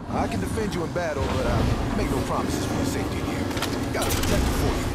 I can defend you in battle, but I make no promises for your safety in here. Gotta protect you for you.